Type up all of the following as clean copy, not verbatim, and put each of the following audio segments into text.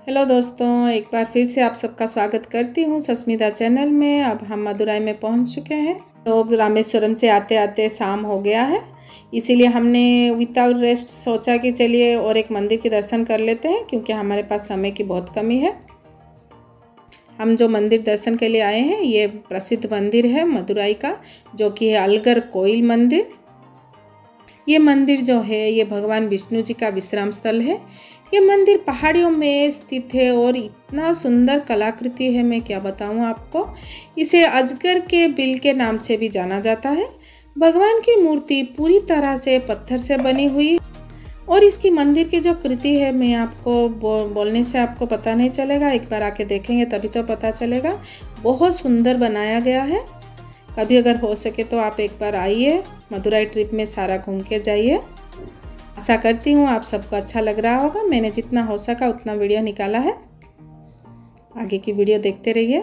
Hello दोस्तों, एक बार फिर से आप सबका स्वागत करती हूँ सस्मिता चैनल में। अब हम मदुराई में पहुँच चुके हैं। लोग रामेश्वरम से आते आते शाम हो गया है, इसीलिए हमने विदाउट रेस्ट सोचा कि चलिए और एक मंदिर के दर्शन कर लेते हैं, क्योंकि हमारे पास समय की बहुत कमी है। हम जो मंदिर दर्शन के लिए आए हैं, ये प्रसिद्ध मंदिर है मदुराई का, जो कि है अलगर कोइल मंदिर। ये मंदिर जो है ये भगवान विष्णु जी का विश्राम स्थल है। ये मंदिर पहाड़ियों में स्थित है और इतना सुंदर कलाकृति है, मैं क्या बताऊं आपको। इसे अजगर के बिल के नाम से भी जाना जाता है। भगवान की मूर्ति पूरी तरह से पत्थर से बनी हुई है और इसकी मंदिर की जो कृति है, मैं आपको बोलने से आपको पता नहीं चलेगा, एक बार आके देखेंगे तभी तो पता चलेगा। बहुत सुंदर बनाया गया है। कभी अगर हो सके तो आप एक बार आइए, मदुराई ट्रिप में सारा घूम के जाइए। आशा करती हूँ आप सबको अच्छा लग रहा होगा। मैंने जितना हो सका उतना वीडियो निकाला है। आगे की वीडियो देखते रहिए।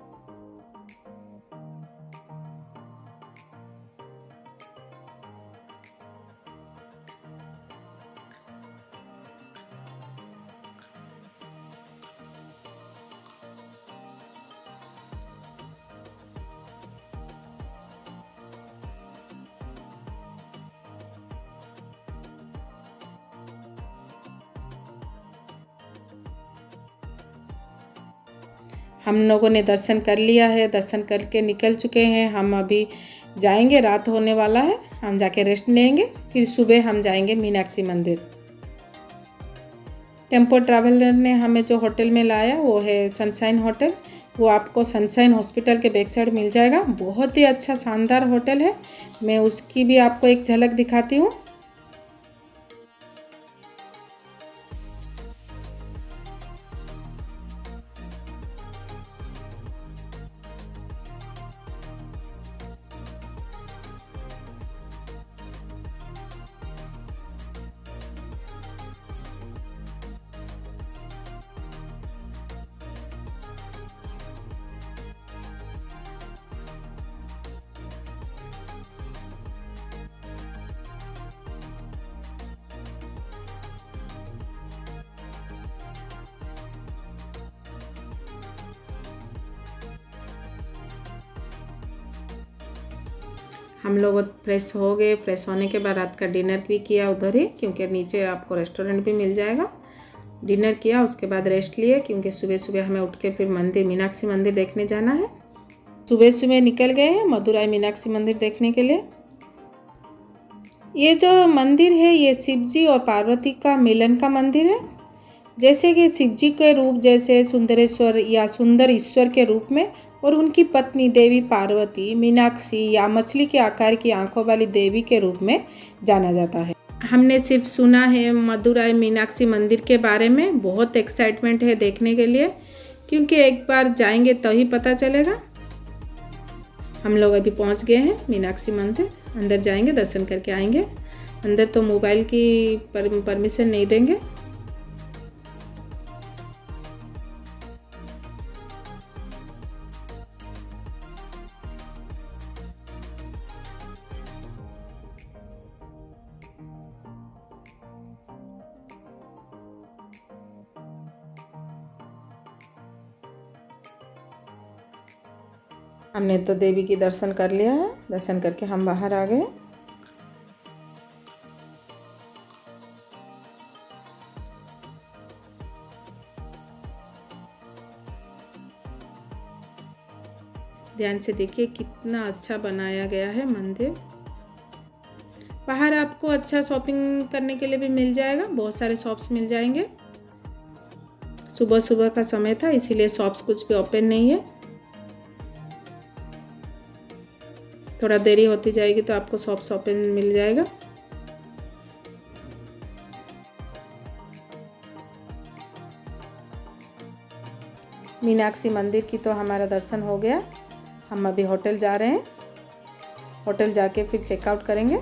हम लोगों ने दर्शन कर लिया है, दर्शन करके निकल चुके हैं। हम अभी जाएंगे, रात होने वाला है, हम जाके रेस्ट लेंगे, फिर सुबह हम जाएंगे मीनाक्षी मंदिर। टेम्पो ट्रैवलर ने हमें जो होटल में लाया वो है सनशाइन होटल। वो आपको सनशाइन हॉस्पिटल के बैक साइड मिल जाएगा। बहुत ही अच्छा शानदार होटल है। मैं उसकी भी आपको एक झलक दिखाती हूँ। हम लोग फ्रेश हो गए। फ्रेश होने के बाद रात का डिनर भी किया उधर ही, क्योंकि नीचे आपको रेस्टोरेंट भी मिल जाएगा। डिनर किया, उसके बाद रेस्ट लिए, क्योंकि सुबह सुबह हमें उठ के फिर मंदिर मीनाक्षी मंदिर देखने जाना है। सुबह सुबह निकल गए हैं मदुराई मीनाक्षी मंदिर देखने के लिए। ये जो मंदिर है ये शिव जी और पार्वती का मिलन का मंदिर है। जैसे कि शिव जी के रूप जैसे सुंदरेश्वर या सुंदर ईश्वर के रूप में, और उनकी पत्नी देवी पार्वती मीनाक्षी या मछली के आकार की आंखों वाली देवी के रूप में जाना जाता है। हमने सिर्फ सुना है मदुराई मीनाक्षी मंदिर के बारे में। बहुत एक्साइटमेंट है देखने के लिए, क्योंकि एक बार जाएंगे तो ही पता चलेगा। हम लोग अभी पहुंच गए हैं मीनाक्षी मंदिर। अंदर जाएंगे, दर्शन करके आएंगे। अंदर तो मोबाइल की परमिशन नहीं देंगे। हमने तो देवी की दर्शन कर लिया है। दर्शन करके हम बाहर आ गए। ध्यान से देखिए कितना अच्छा बनाया गया है मंदिर। बाहर आपको अच्छा शॉपिंग करने के लिए भी मिल जाएगा, बहुत सारे शॉप्स मिल जाएंगे। सुबह सुबह का समय था, इसीलिए शॉप्स कुछ भी ओपन नहीं है। थोड़ा देरी होती जाएगी तो आपको शॉप्स ओपन मिल जाएगा। मीनाक्षी मंदिर की तो हमारा दर्शन हो गया। हम अभी होटल जा रहे हैं। होटल जाके फिर चेकआउट करेंगे।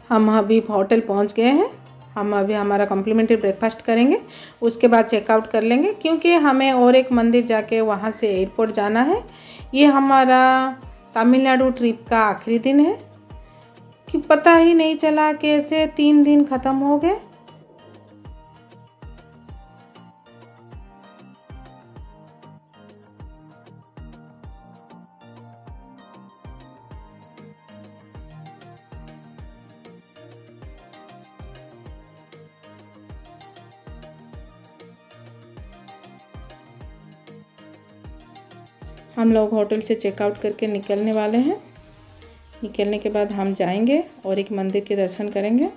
हम अभी होटल पहुंच गए हैं। हम अभी हमारा कॉम्प्लीमेंट्री ब्रेकफास्ट करेंगे, उसके बाद चेकआउट कर लेंगे, क्योंकि हमें और एक मंदिर जाके वहां से एयरपोर्ट जाना है। ये हमारा तमिलनाडु ट्रिप का आखिरी दिन है कि पता ही नहीं चला कैसे 3 दिन ख़त्म हो गए। हम लोग होटल से चेकआउट करके निकलने वाले हैं। निकलने के बाद हम जाएंगे और एक मंदिर के दर्शन करेंगे।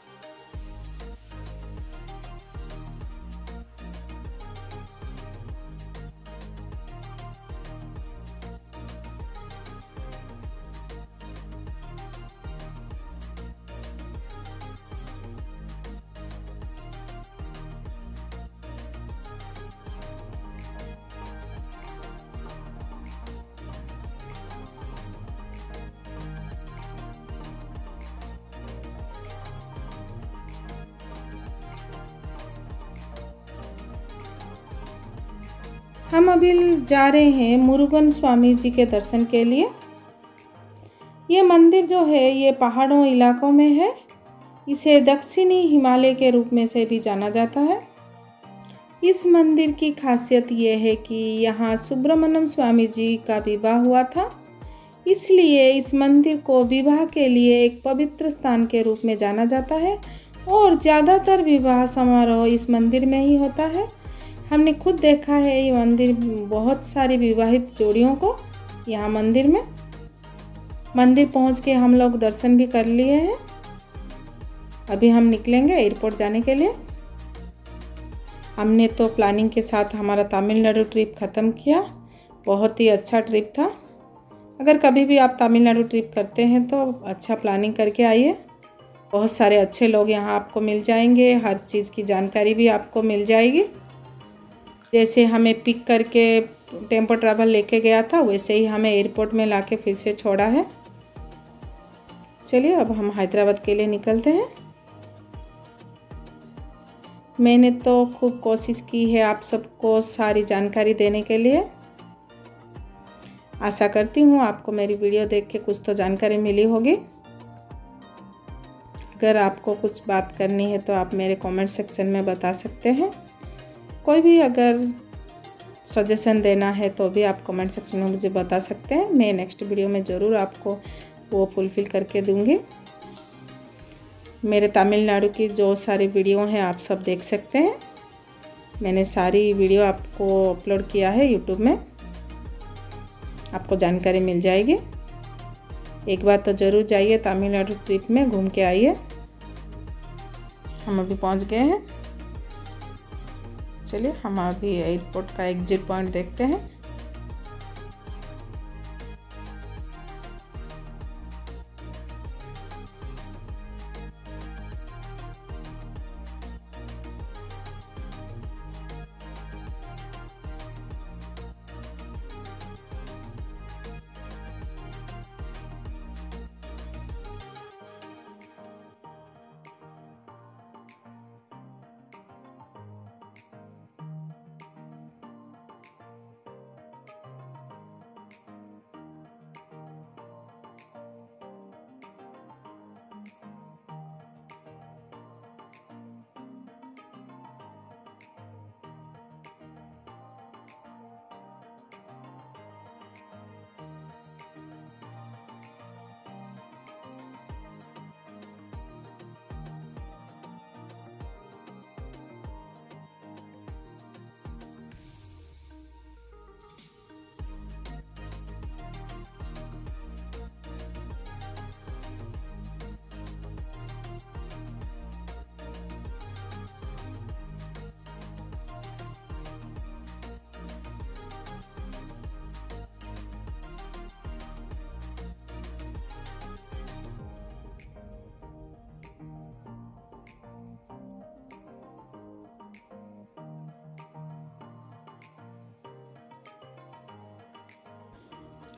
हम अभी जा रहे हैं मुरुगन स्वामी जी के दर्शन के लिए। ये मंदिर जो है ये पहाड़ों इलाकों में है। इसे दक्षिणी हिमालय के रूप में से भी जाना जाता है। इस मंदिर की खासियत ये है कि यहाँ सुब्रमण्यम स्वामी जी का विवाह हुआ था, इसलिए इस मंदिर को विवाह के लिए एक पवित्र स्थान के रूप में जाना जाता है और ज़्यादातर विवाह समारोह इस मंदिर में ही होता है। हमने खुद देखा है ये मंदिर बहुत सारी विवाहित जोड़ियों को यहाँ मंदिर पहुँच के हम लोग दर्शन भी कर लिए हैं। अभी हम निकलेंगे एयरपोर्ट जाने के लिए। हमने तो प्लानिंग के साथ हमारा तमिलनाडु ट्रिप ख़त्म किया। बहुत ही अच्छा ट्रिप था। अगर कभी भी आप तमिलनाडु ट्रिप करते हैं तो अच्छा प्लानिंग करके आइए। बहुत सारे अच्छे लोग यहाँ आपको मिल जाएंगे, हर चीज़ की जानकारी भी आपको मिल जाएगी। जैसे हमें पिक करके टेम्पो ट्रैवल लेके गया था, वैसे ही हमें एयरपोर्ट में लाके फिर से छोड़ा है। चलिए अब हम हैदराबाद के लिए निकलते हैं। मैंने तो खूब कोशिश की है आप सबको सारी जानकारी देने के लिए। आशा करती हूँ आपको मेरी वीडियो देख के कुछ तो जानकारी मिली होगी। अगर आपको कुछ बात करनी है तो आप मेरे कमेंट सेक्शन में बता सकते हैं। कोई भी अगर सजेशन देना है तो भी आप कमेंट सेक्शन में मुझे बता सकते हैं। मैं नेक्स्ट वीडियो में ज़रूर आपको वो फुलफ़िल करके दूँगी। मेरे तमिलनाडु की जो सारी वीडियो हैं आप सब देख सकते हैं। मैंने सारी वीडियो आपको अपलोड किया है यूट्यूब में, आपको जानकारी मिल जाएगी। एक बार तो ज़रूर जाइए तमिलनाडु ट्रिप में, घूम के आइए। हम अभी पहुंच गए हैं। चलिए हम अभी एयरपोर्ट का एग्जिट पॉइंट देखते हैं।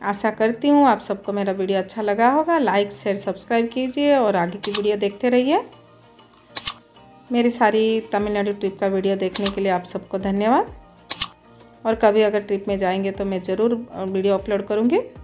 आशा करती हूँ आप सबको मेरा वीडियो अच्छा लगा होगा। लाइक शेयर सब्सक्राइब कीजिए और आगे की वीडियो देखते रहिए। मेरी सारी तमिलनाडु ट्रिप का वीडियो देखने के लिए आप सबको धन्यवाद। और कभी अगर ट्रिप में जाएंगे तो मैं ज़रूर वीडियो अपलोड करूँगी।